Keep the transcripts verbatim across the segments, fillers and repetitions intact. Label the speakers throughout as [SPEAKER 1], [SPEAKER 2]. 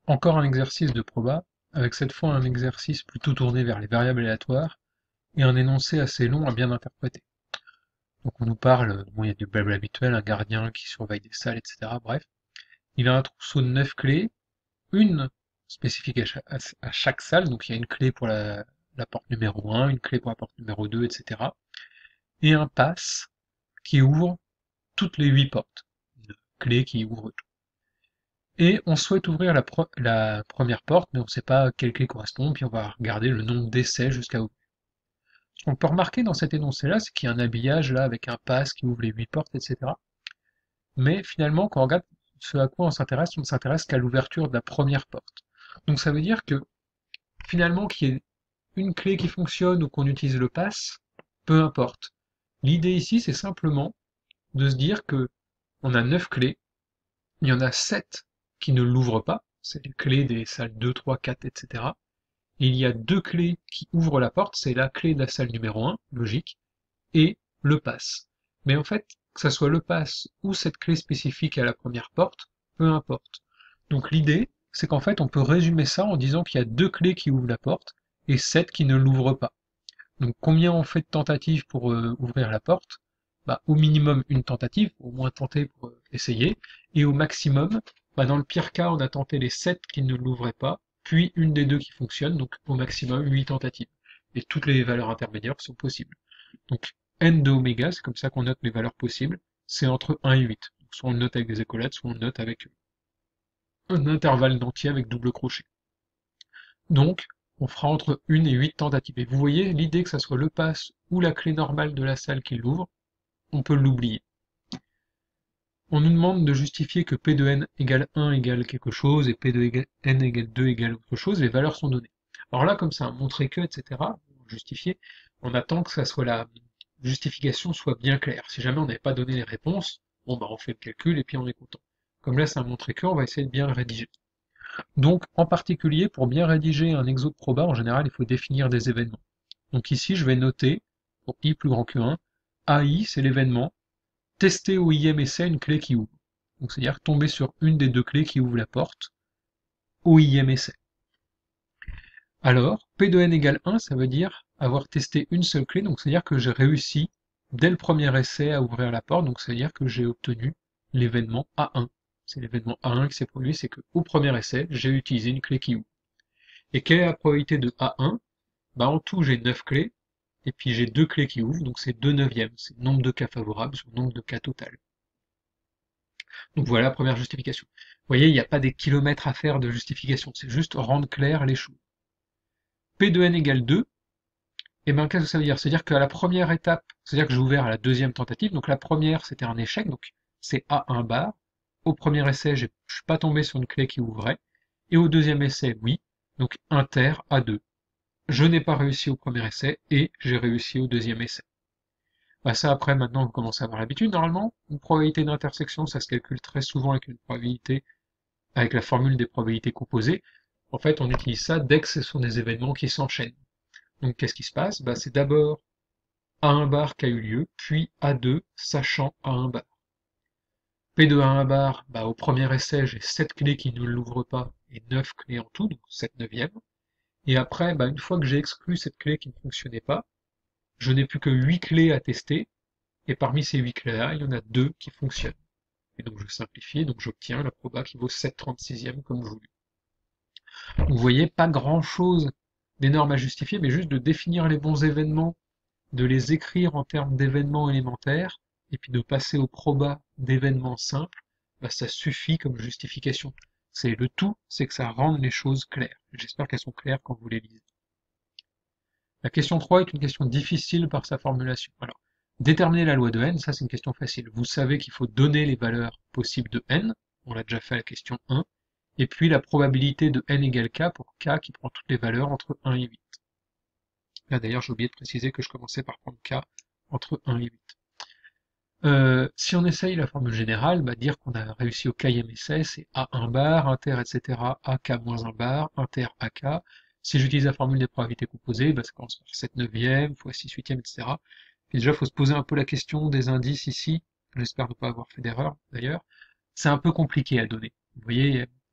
[SPEAKER 1] Encore un exercice de proba, avec cette fois un exercice plutôt tourné vers les variables aléatoires et un énoncé assez long à bien interpréter. Donc on nous parle, bon il y a du blabla habituel, un gardien qui surveille des salles, et cetera. Bref, il a un trousseau de neuf clés, une spécifique à chaque, à chaque salle, donc il y a une clé pour la, la porte numéro un, une clé pour la porte numéro deux, et cetera. Et un pass qui ouvre toutes les huit portes. Une clé qui ouvre tout. Et on souhaite ouvrir la, pro- la première porte, mais on ne sait pas quelle clé correspond, puis on va regarder le nombre d'essais jusqu'à ouvrir. Ce qu'on peut remarquer dans cet énoncé-là, c'est qu'il y a un habillage là avec un pass qui ouvre les huit portes, et cetera. Mais finalement, quand on regarde ce à quoi on s'intéresse, on ne s'intéresse qu'à l'ouverture de la première porte. Donc ça veut dire que finalement qu'il y ait une clé qui fonctionne ou qu'on utilise le pass, peu importe. L'idée ici, c'est simplement de se dire que on a neuf clés, il y en a sept qui ne l'ouvrent pas, c'est les clés des salles deux, trois, quatre, et cetera. Et il y a deux clés qui ouvrent la porte, c'est la clé de la salle numéro un, logique, et le pass. Mais en fait, que ça soit le pass ou cette clé spécifique à la première porte, peu importe. Donc l'idée, c'est qu'en fait, on peut résumer ça en disant qu'il y a deux clés qui ouvrent la porte et sept qui ne l'ouvrent pas. Donc combien on fait de tentatives pour euh, ouvrir la porte? Bah, au minimum une tentative, au moins tenter pour euh, essayer, et au maximum, bah, dans le pire cas, on a tenté les sept qui ne l'ouvraient pas, puis une des deux qui fonctionne, donc au maximum huit tentatives. Et toutes les valeurs intermédiaires sont possibles. Donc n de oméga, c'est comme ça qu'on note les valeurs possibles, c'est entre un et huit. Donc, soit on le note avec des écolettes, soit on le note avec un intervalle d'entier avec double crochet. Donc, on fera entre une et huit tentatives. Et vous voyez, l'idée que ça soit le pass ou la clé normale de la salle qui l'ouvre, on peut l'oublier. On nous demande de justifier que P de n égale un égale quelque chose et P de n égale deux égale autre chose, les valeurs sont données. Alors là, comme ça, montrer que, et cetera, justifier, on attend que ça soit la justification soit bien claire. Si jamais on n'avait pas donné les réponses, bon bah on fait le calcul et puis on est content. Comme là c'est un montrer que, on va essayer de bien le rédiger. Donc, en particulier, pour bien rédiger un exo de proba, en général, il faut définir des événements. Donc ici, je vais noter, pour i plus grand que un, A I, c'est l'événement, tester au I M essai une clé qui ouvre. Donc c'est-à-dire tomber sur une des deux clés qui ouvre la porte au I M essai. Alors, P de n égale un, ça veut dire avoir testé une seule clé, donc c'est-à-dire que j'ai réussi dès le premier essai à ouvrir la porte, donc c'est-à-dire que j'ai obtenu l'événement A un. C'est l'événement A un qui s'est produit, c'est qu'au premier essai, j'ai utilisé une clé qui ouvre. Et quelle est la probabilité de A un? Bah, en tout, j'ai neuf clés, et puis j'ai deux clés qui ouvrent, donc c'est deux neuvièmes, c'est le nombre de cas favorables sur le nombre de cas total. Donc voilà la première justification. Vous voyez, il n'y a pas des kilomètres à faire de justification, c'est juste rendre clair les choses. P de n égale deux, et bien qu'est-ce que ça veut dire? C'est-à-dire qu'à la première étape, c'est-à-dire que j'ai ouvert à la deuxième tentative, donc la première c'était un échec, donc c'est A un bar. Au premier essai, je ne suis pas tombé sur une clé qui ouvrait, et au deuxième essai, oui, donc inter A deux. Je n'ai pas réussi au premier essai, et j'ai réussi au deuxième essai. Bah ça après maintenant vous commencez à avoir l'habitude normalement. Une probabilité d'intersection, ça se calcule très souvent avec une probabilité, avec la formule des probabilités composées. En fait, on utilise ça dès que ce sont des événements qui s'enchaînent. Donc qu'est-ce qui se passe? Bah, c'est d'abord A un bar qui a eu lieu, puis A deux sachant A un bar. P de A un bar, bah, au premier essai, j'ai sept clés qui ne l'ouvrent pas et neuf clés en tout, donc sept neuvièmes. Et après, bah, une fois que j'ai exclu cette clé qui ne fonctionnait pas, je n'ai plus que huit clés à tester, et parmi ces huit clés-là, il y en a deux qui fonctionnent. Et donc je simplifie, donc j'obtiens la proba qui vaut sept trente-sixième comme voulu. Donc, vous voyez, pas grand-chose d'énorme à justifier, mais juste de définir les bons événements, de les écrire en termes d'événements élémentaires, et puis de passer au proba d'événements simples, bah, ça suffit comme justification. C'est le tout, c'est que ça rende les choses claires. J'espère qu'elles sont claires quand vous les lisez. La question trois est une question difficile par sa formulation. Alors, déterminer la loi de n, ça c'est une question facile. Vous savez qu'il faut donner les valeurs possibles de n, on l'a déjà fait à la question un, et puis la probabilité de n égale k pour k qui prend toutes les valeurs entre un et huit. Là d'ailleurs j'ai oublié de préciser que je commençais par prendre k entre un et huit. Euh, si on essaye la formule générale, bah, dire qu'on a réussi au kème essai, c'est A un bar, inter, et cetera, A K moins un bar, inter A K. Si j'utilise la formule des probabilités composées, bah, ça commence par sept neuvième fois six huitième, et cetera. Et déjà, il faut se poser un peu la question des indices ici. J'espère ne pas avoir fait d'erreur, d'ailleurs. C'est un peu compliqué à donner. Vous voyez,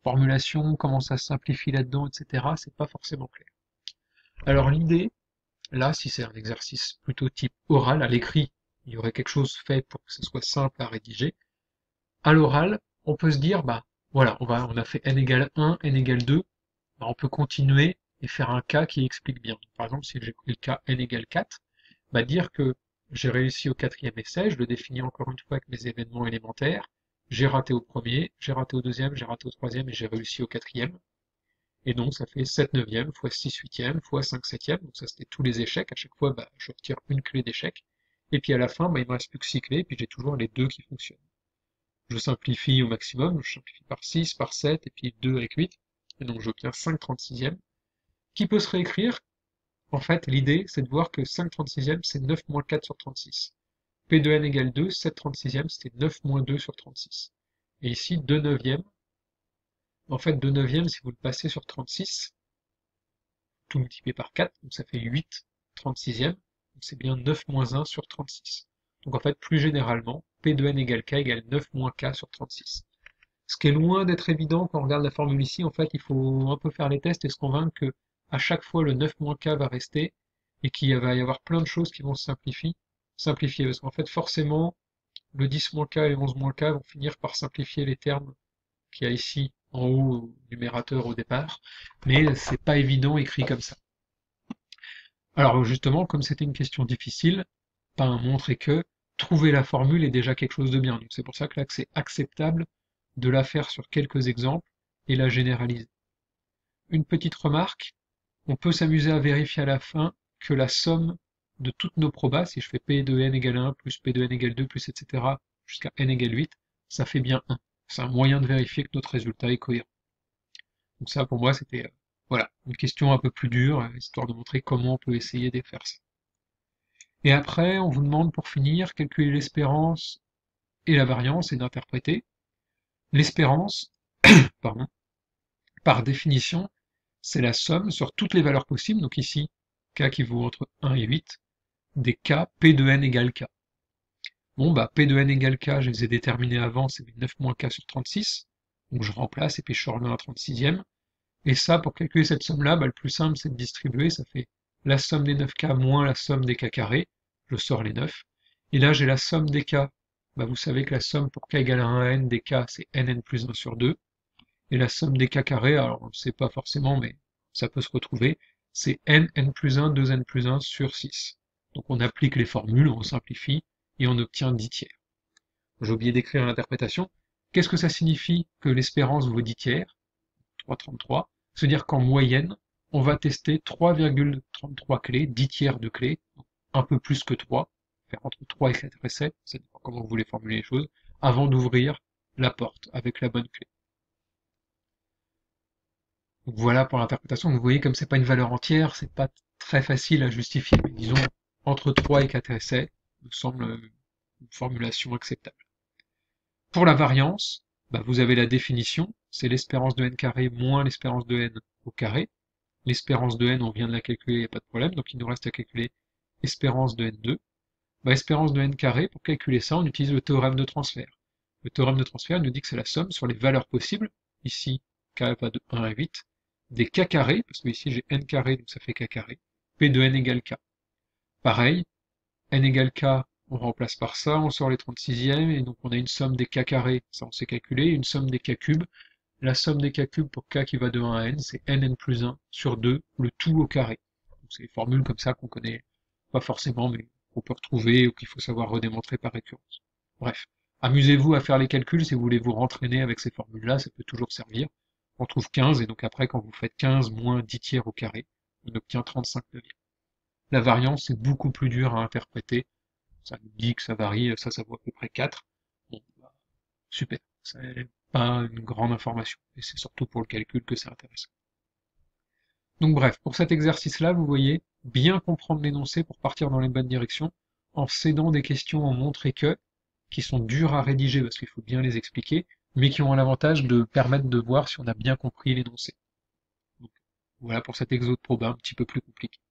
[SPEAKER 1] formulation, comment ça se simplifie là-dedans, et cetera, c'est pas forcément clair. Alors l'idée, là, si c'est un exercice plutôt type oral, à l'écrit, il y aurait quelque chose fait pour que ce soit simple à rédiger. À l'oral, on peut se dire, bah voilà, on va, on a fait n égale un, n égale deux, bah, on peut continuer et faire un cas qui explique bien. Par exemple, si j'ai pris le cas n égale quatre, bah dire que j'ai réussi au quatrième essai, je le définis encore une fois avec mes événements élémentaires, j'ai raté au premier, j'ai raté au deuxième, j'ai raté au troisième et j'ai réussi au quatrième. Et donc ça fait sept neuvième fois six huitième fois cinq septième, donc ça c'était tous les échecs, à chaque fois bah, je retire une clé d'échec, et puis à la fin bah, il me reste plus que six clés, et puis j'ai toujours les deux qui fonctionnent. Je simplifie au maximum, je simplifie par six, par sept, et puis deux avec huit, et donc j'obtiens cinq trente-sixième, qui peut se réécrire. En fait, l'idée, c'est de voir que cinq trente-sixième, c'est neuf moins quatre sur trente-six. P de n égale deux, sept trente-sixième, c'était neuf moins deux sur trente-six. Et ici, deux neuvième. En fait, deux neuvième, si vous le passez sur trente-six, tout multiplié par quatre, donc ça fait huit trente-sixième, donc c'est bien neuf moins un sur trente-six. Donc en fait, plus généralement, P de n égale K égale neuf moins K sur trente-six. Ce qui est loin d'être évident quand on regarde la formule ici, en fait, il faut un peu faire les tests et se convaincre que à chaque fois le neuf moins K va rester et qu'il va y avoir plein de choses qui vont se simplifier, simplifier parce qu'en fait, forcément, le dix moins K et le onze moins K vont finir par simplifier les termes qu'il y a ici en haut au numérateur au départ, mais c'est pas évident écrit comme ça. Alors justement, comme c'était une question difficile, pas un montre et que, trouver la formule est déjà quelque chose de bien. Donc c'est pour ça que là que c'est acceptable de la faire sur quelques exemples et la généraliser. Une petite remarque, on peut s'amuser à vérifier à la fin que la somme de toutes nos probas, si je fais P de n égale un, plus P de n égale deux, plus et cetera, jusqu'à n égale huit, ça fait bien un. C'est un moyen de vérifier que notre résultat est cohérent. Donc ça, pour moi, c'était euh, voilà, une question un peu plus dure, euh, histoire de montrer comment on peut essayer de faire ça. Et après, on vous demande, pour finir, calculer l'espérance et la variance et d'interpréter. L'espérance, pardon, par définition, c'est la somme sur toutes les valeurs possibles, donc ici, k qui vaut entre un et huit, des k p de n égale k. Bon, bah, p de n égale k, je les ai déterminés avant, c'est neuf moins k sur trente-six, donc je remplace et puis je remets un trente-sixième. Et ça, pour calculer cette somme-là, bah, le plus simple, c'est de distribuer, ça fait la somme des neuf k moins la somme des k carrés, je sors les neuf. Et là, j'ai la somme des k, bah, vous savez que la somme pour k égale à un à n des k, c'est nn plus un sur deux. Et la somme des k carrés, alors on ne sait pas forcément, mais ça peut se retrouver, c'est n, n plus un, deux n plus un sur six. Donc on applique les formules, on simplifie, et on obtient dix tiers. J'ai oublié d'écrire l'interprétation. Qu'est-ce que ça signifie que l'espérance vaut dix tiers, trois virgule trente-trois, c'est-à-dire qu'en moyenne, on va tester trois virgule trente-trois clés, dix tiers de clés, un peu plus que trois, faire entre trois et quatre essais, ça dépend comment vous voulez formuler les choses, avant d'ouvrir la porte avec la bonne clé. Donc voilà pour l'interprétation. Vous voyez, comme c'est pas une valeur entière, c'est pas très facile à justifier. Mais disons, entre trois et quatre essais, me semble une formulation acceptable. Pour la variance, bah vous avez la définition, c'est l'espérance de n carré moins l'espérance de n au carré. L'espérance de n, on vient de la calculer, il n'y a pas de problème, donc il nous reste à calculer espérance de n deux. Bah, espérance de n carré, pour calculer ça, on utilise le théorème de transfert. Le théorème de transfert nous dit que c'est la somme sur les valeurs possibles, ici k va de un à huit, des k carrés, parce que ici j'ai n carré, donc ça fait k carré, p de n égale k. Pareil, n égale k, on remplace par ça, on sort les trente-sixièmes, et donc on a une somme des k carrés, ça on sait calculer, une somme des k cubes. La somme des k cubes pour k qui va de un à n, c'est nn plus un sur deux, le tout au carré. C'est des formules comme ça qu'on connaît pas forcément, mais qu'on peut retrouver ou qu'il faut savoir redémontrer par récurrence. Bref, amusez-vous à faire les calculs si vous voulez vous rentraîner avec ces formules-là, ça peut toujours servir. On trouve quinze, et donc après, quand vous faites quinze moins dix tiers au carré, on obtient trente-cinq neuvième. La variance, c'est beaucoup plus dur à interpréter. Ça nous dit que ça varie, ça, ça vaut à peu près quatre. Bon, bah, super. C'est pas une grande information. Et c'est surtout pour le calcul que c'est intéressant. Donc bref, pour cet exercice-là, vous voyez, bien comprendre l'énoncé pour partir dans les bonnes directions, en s'aidant des questions en montre et que, qui sont dures à rédiger parce qu'il faut bien les expliquer, mais qui ont l'avantage de permettre de voir si on a bien compris l'énoncé. Donc voilà pour cet exo de proba un petit peu plus compliqué.